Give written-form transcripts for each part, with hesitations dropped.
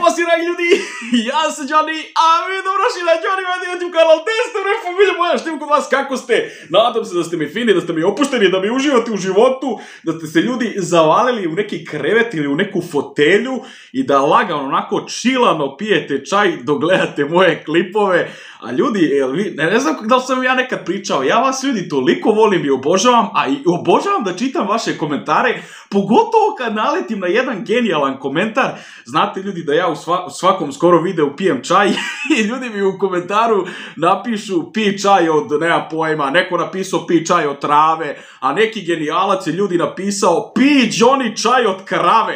Pozdrav ljudi, ja sam Johnny, a vi dobrošli na Johnny Vadi YouTube kanal. Testere familije moja, štim kod vas, kako ste? Nadam se da ste mi fini, da ste mi opušteni, da mi uživate u životu, da ste se ljudi zavalili u neki krevet ili u neku fotelju i da lagano, onako čilano pijete čaj dok gledate moje klipove. A ljudi, ne znam da li sam ja nekad pričao, ja vas ljudi toliko volim i obožavam, a i obožavam da čitam vaše komentare, pogotovo kad naletim na jedan genijalan komentar. Znate ljudi da ja u svakom skoro videu pijem čaj i ljudi mi u komentaru napišu pi čaj od, nema pojma, neko napisao pi čaj od trave, a neki genijalac je ljudi napisao pi Johnny čaj od krave.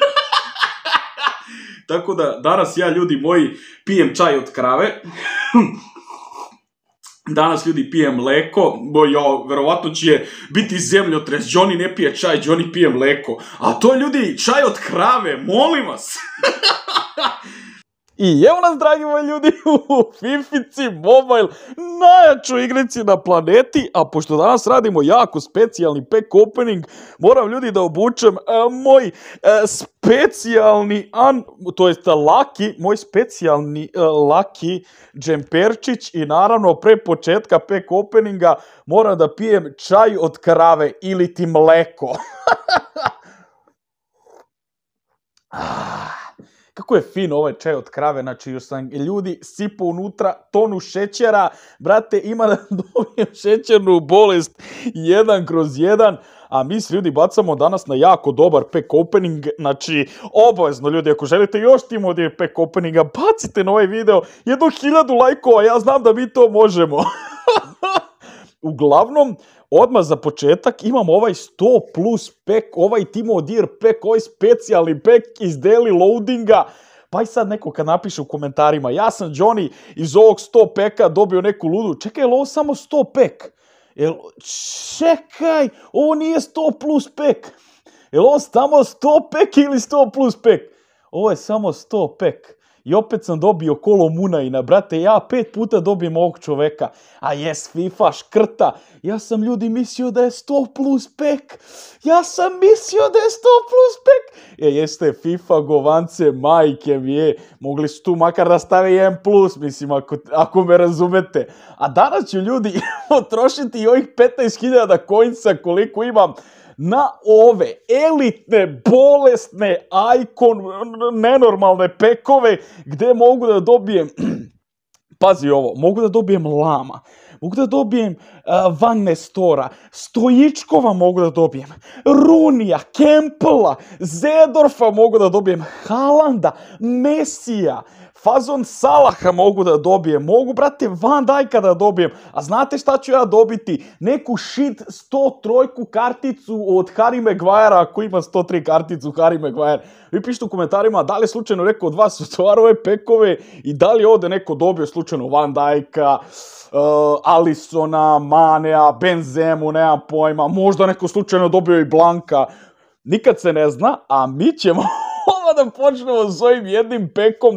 Tako da danas ja ljudi moji pijem čaj od krave. Danas ljudi pijem mleko, verovatno će biti zemljotres, Johnny ne pije čaj, Johnny pije mleko. A to ljudi, čaj od krave, molim vas. I evo nas, dragi moji ljudi, u Fifici Mobile, najjačoj igrici na planeti, a pošto danas radimo jako specijalni pack opening, moram ljudi da obučem moj specijalni, moj specijalni Lucky džemperčić i naravno pre početka pack openinga moram da pijem čaj od krave ili ti mleko. Kako je fin ovaj čaj od krave, znači još sam ljudi sipao unutra tonu šećera, brate, ima da dobijem šećernu bolest 1/1, a mi s ljudi bacamo danas na jako dobar pack opening, znači obavezno ljudi, ako želite još tim od pack openinga, bacite na ovaj video 1000 lajkova, ja znam da mi to možemo. Uglavnom, odmah za početak imam ovaj 100 plus pack, ovaj Team of Deer pack, ovaj specijalni pack iz daily loadinga. Pa i sad neko kad napiše u komentarima, ja sam Johnny iz ovog 100 packa dobio neku ludu. Čekaj, je li ovo samo 100 pack? Čekaj, ovo nije 100 plus pack. Je li ovo samo 100 pack ili 100 plus pack? Ovo je samo 100 pack. I opet sam dobio kolo Munajina, brate, ja 5 puta dobijem ovog čoveka. A jes, FIFA škrta. Ja sam ljudi mislio da je 100 plus pack. Ja sam mislio da je 100 plus pack. Jeste, FIFA govance, majke mi je. Mogli su tu makar da stave 1 plus, mislim, ako me razumete. A danas ću ljudi potrošiti i ovih 15.000 coinsa koliko imam na ove elitne, bolesne, nenormalne pekove gdje mogu da dobijem, pazi ovo, mogu da dobijem Lama, mogu da dobijem Van Nestora, Stojičkova mogu da dobijem, Runija, Kempela, Zedorfa mogu da dobijem, Haalanda, Mesija, Fazon Salaha mogu da dobijem, mogu, brate, Van Dijka da dobijem, a znate šta ću ja dobiti? Neku shit 103 karticu od Harry Maguirea, ako ima 103 karticu Harry Maguire. Vi pišite u komentarima da li je slučajno neko od vas otvarao ove pekove i da li je ovdje neko dobio slučajno Van Dijka, Alisona, Manea, Benzemu, nemam pojma, možda neko slučajno dobio i Blanka. Nikad se ne zna, a mi ćemo da počnemo s ovim jednim pekom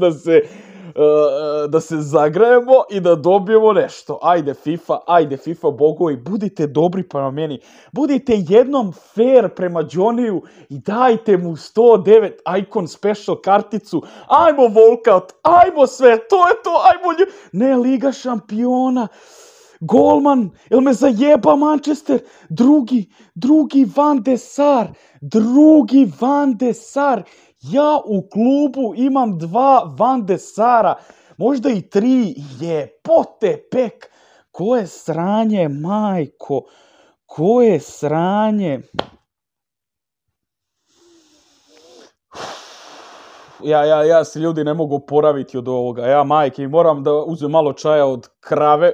da se zagrejemo i da dobijemo nešto. Ajde FIFA bogovi, budite dobri prema meni. Budite jednom fair prema Johnny-u i dajte mu 109 icon special karticu. Ajmo walkout, ajmo sve, to je to, ajmo ne, Liga šampiona. Golman, jel me zajeba Manchester? Drugi Van de Sar. Ja u klubu imam 2 Van de Sara, možda i 3, jebote pek. Koje sranje, majko, koje sranje. Ja se ljudi ne mogu oporaviti od ovoga, ja majke, moram da uzmem malo čaja od krave.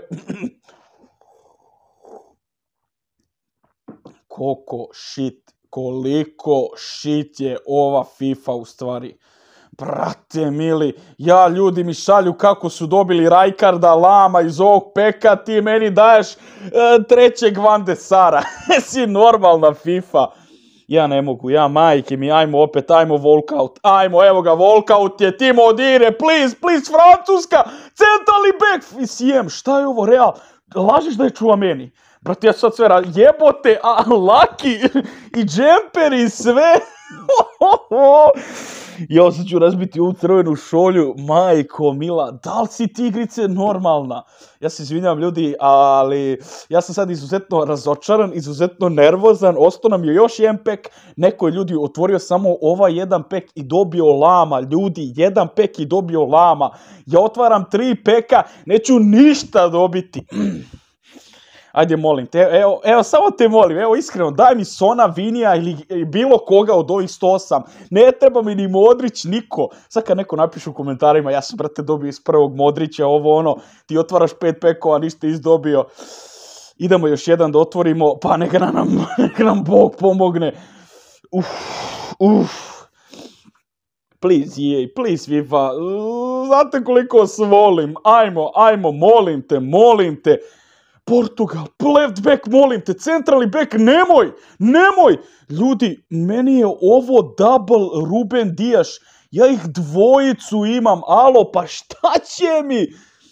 Koliko shit je ova FIFA u stvari. Brate mili, ljudi mi šalju kako su dobili Rijkaarda, Lama iz ovog peka, ti meni daješ trećeg Van de Sara. Si normalna FIFA. Ja ne mogu, majke mi, ajmo walkout, evo ga, walkout je Team of Deer, please, Francuska, centralni back, sijem, šta je ovo, Real, lažeš da je Chouameni? Brate, ja sad sve jebote, a Lucky i džemper i sve. Ja sad ću razbiti ovu crvenu šolju, majko mila, da li si ti igrice normalna? Ja se izvinjam ljudi, ali ja sam sad izuzetno razočaran, izuzetno nervozan, ostao nam je još jedan pek, neko je ljudi otvorio samo ovaj jedan pek i dobio lama, ljudi, jedan pek i dobio lama, ja otvaram 3 peka, neću ništa dobiti. Ajde, molim te, evo, samo te molim, evo, iskreno, daj mi Sona, Vinija ili bilo koga od ovih 108. Ne treba mi ni Modrić, niko. Sad kad neko napiše u komentarima, ja sam, brate, dobio iz prvog Modrića, ovo ono, ti otvaraš 5 pekova, ništa izdobio. Idemo još jedan da otvorimo, pa neka nam Bog pomogne. Please, EA, please, FIFA, znate koliko vas volim, ajmo, molim te. Portugal, left back, molim te, centralni back, nemoj! Ljudi, meni je ovo double Ruben Dias, ja ih dvojicu imam, alo, pa šta će mi?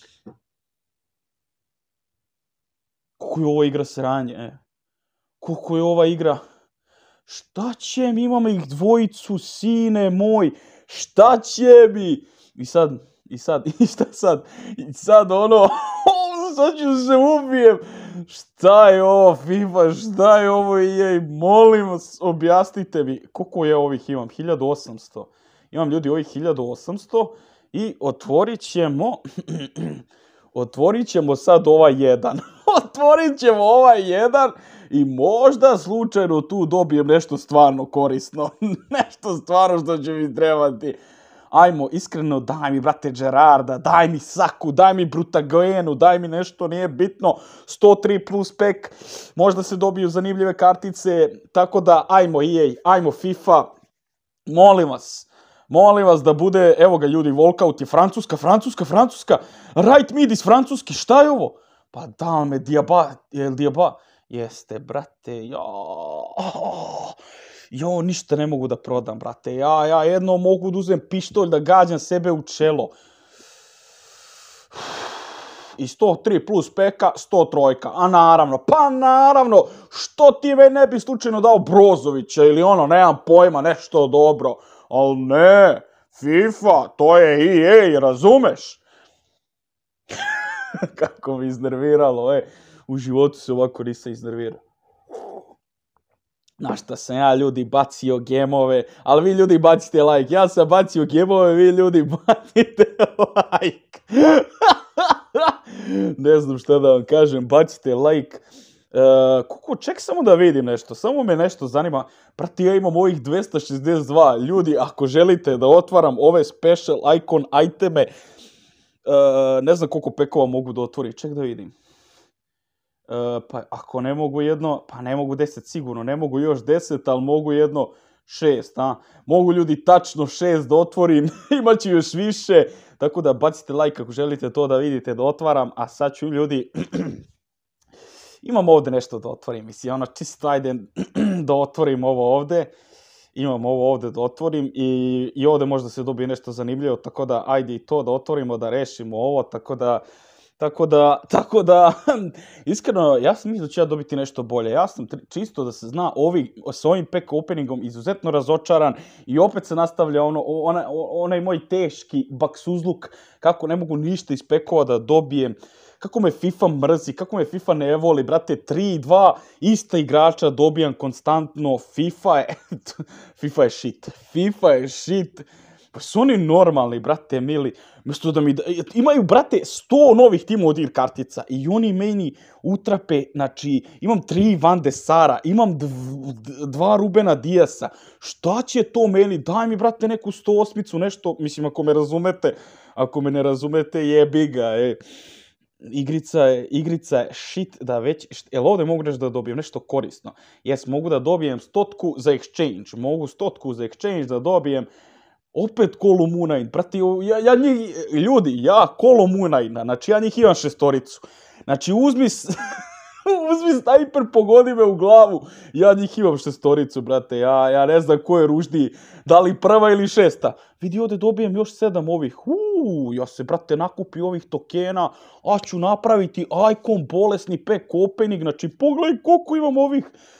Kako je ova igra sranje, Kako je ova igra? Šta će mi, imam ih dvojicu, sine moj, šta će mi? I sad ono, sad ću se ubijem. Šta je ovo FIFA, šta je ovo EA, molim vas, objasnite mi. Koliko je ovih imam? 1800. Imam ljudi ovih 1800 i otvorit ćemo sad ovaj jedan. Otvorit ćemo ovaj jedan i možda slučajno tu dobijem nešto stvarno korisno. Nešto stvarno što će mi trebati. Ajmo, iskreno, daj mi, brate, Gerarda, daj mi Saku, daj mi Brutagoenu, daj mi nešto, nije bitno, 103 plus pek, možda se dobiju zanimljive kartice, tako da, ajmo EA, ajmo FIFA, molim vas da bude, evo ga ljudi, walkout je Francuska, right mid iz Francuski, šta je ovo? Pa da me, Diaba, jeste, brate, Jo, ništa ne mogu da prodam, brate. Ja jedno mogu da uzem pištolj da gađam sebe u čelo. I 103 plus peka, 103. A naravno, što ti me ne bi slučajno dao Brozovića ili ono, nemam pojma, nešto dobro. Ali ne, FIFA, to je EA, razumeš? Kako mi iznerviralo, u životu se ovako nisam iznervirao. Na šta sam ja, ljudi, bacio gemove, ali vi, ljudi, bacite like. Ja sam bacio gemove, vi, ljudi, bacite like. Ne znam šta da vam kažem, bacite like. Ček samo da vidim nešto, samo me nešto zanima. Prati, ja imam ovih 262. Ljudi, ako želite da otvaram ove special icon iteme, ne znam koliko pekova mogu da otvorim, ček da vidim. Pa ako ne mogu jedno, pa ne mogu 10 sigurno, ne mogu još 10, ali mogu jedno 6, Mogu ljudi tačno 6 da otvorim, imaću još više, tako da bacite like ako želite to da vidite da otvaram, a sad ću ljudi, imam ovdje nešto da otvorim, mislim, ono čisto ajde da otvorim ovo ovdje, imam ovo ovdje da otvorim i ovdje možda se dobije nešto zanimljivo, tako da ajde i to da otvorimo, da rešimo ovo, tako da, iskreno, ja sam mislio da ću ja dobiti nešto bolje. Ja sam čisto da se zna s ovim pack openingom izuzetno razočaran i opet se nastavlja onaj moj teški baksuzluk, kako ne mogu ništa iz pekova da dobijem, kako me FIFA mrzi, kako me FIFA ne voli, brate, 3-2 ista igrača dobijam konstantno, FIFA je shit. Pa su oni normalni, brate, mili. Mjesto da imaju, brate, 100 novih Team of the Year kartica i oni meni utrape, znači, imam 3 Van de Sara, imam 2 Rubena Diasa. Šta će to meni? Daj mi, brate, neku 108-icu, nešto, mislim, ako me ne razumete, jebi ga, Igrica je shit da već, jel ovdje mogu nešto da dobijem nešto korisno? Jes, mogu da dobijem 100 za exchange, mogu 100 za exchange da dobijem. Opet Kolo Munajn, brati, ja Kolo Munajna, znači ja njih imam 6. Znači uzmi snajper, pogodi me u glavu, ja njih imam 6, brate, ja ne znam ko je ružniji, da li 1. ili 6. Vidi ovdje dobijem još 7 ovih, ja se, brate, nakupio ovih tokena, a ću napraviti icon bolesni pack opening, znači pogledaj koliko imam ovih.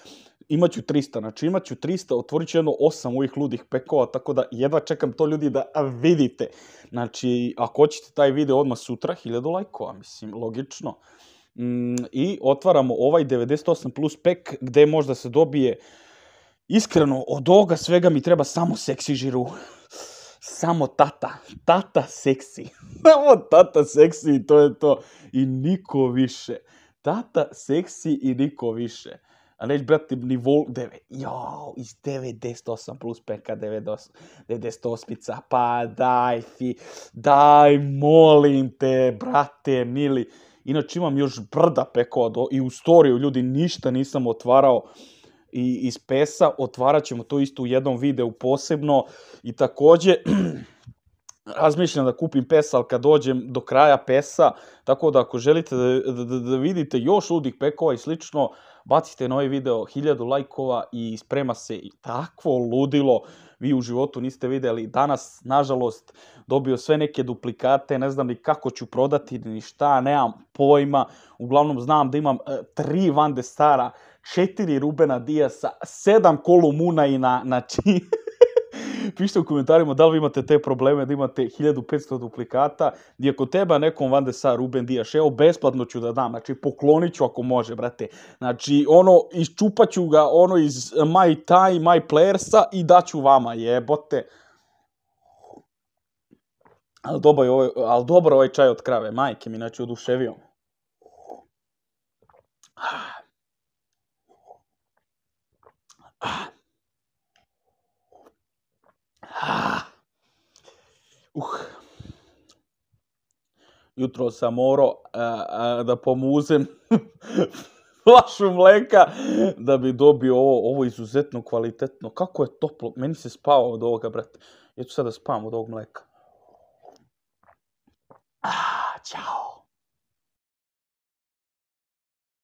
imaću 300, znači imaću 300, otvorit ću jedno 8 ovih ludih pekova, tako da jedva čekam to ljudi da vidite. Znači, ako hoćete taj video odmah sutra, 1000 lajkova, mislim, logično. I otvaramo ovaj 98 plus pek, gde možda se dobije, iskreno, od ovoga svega mi treba samo seksi žiru. Samo tata seksi. Samo tata seksi i to je to. I niko više. Tata seksi i niko više. A neće, brate, nivo 9. Jao, iz 98 plus peka 98. Pa daj, molim te, brate, mili. Inače imam još brda pekova i u storiju, ljudi, ništa nisam otvarao iz PES-a. Otvarat ćemo to isto u jednom videu posebno. I takođe, razmišljam da kupim PES, ali kad dođem do kraja PES-a, tako da ako želite da vidite još ludih pekova i slično, bacite na ovaj video 1000 lajkova i sprema se takvo ludilo. Vi u životu niste videli. Danas, nažalost, dobio sve neke duplikate, ne znam ni kako ću prodati, ni šta, nemam pojma. Uglavnom znam da imam 3 Van de Stara, 4 Rubena Diasa, 7 Kolomunaina, znači... Pišite u komentarima da li vi imate te probleme, da imate 1500 duplikata, i ako treba nekom Van de Sar, Ruben Dias, evo, besplatno ću da dam, znači poklonit ću ako može, brate. Znači, iščupat ću ga, iz My Playersa i daću vama, jebote. Ali dobro ovaj čaj od krave, majke mi, znači oduševio. Jutro sam morao da pomuzem flašu mleka da bi dobio ovo izuzetno kvalitetno. Kako je toplo, meni se spava od ovoga, brate. Ja ću sad da spavam od ovog mleka. Ćao.